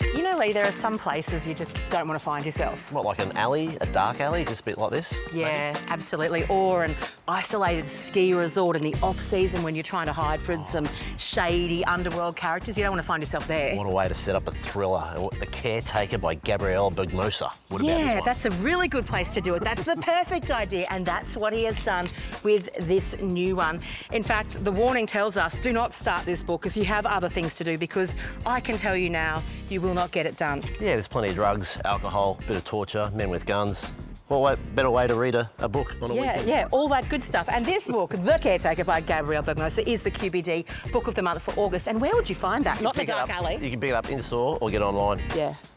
You know, Lee, there are some places you just don't want to find yourself. What, like an alley, a dark alley, just a bit like this? Yeah, maybe? Absolutely. Or an isolated ski resort in the off-season when you're trying to hide from some shady underworld characters. You don't want to find yourself there. What a way to set up a thriller. The Caretaker by Gabriel Bergmoser. What about this one? That's a really good place to do it. That's the perfect idea, and that's what he has done with this new one. In fact, the warning tells us, do not start this book if you have other things to do, because I can tell you now, you will not get it done. Yeah, there's plenty of drugs, alcohol, bit of torture, men with guns. What better way to read a book on a weekend? Yeah, all that good stuff. And this book, The Caretaker by Gabriel Bergmoser, is the QBD Book of the Month for August. And where would you find that? Not the dark alley. You can pick it up in store or get it online. Yeah.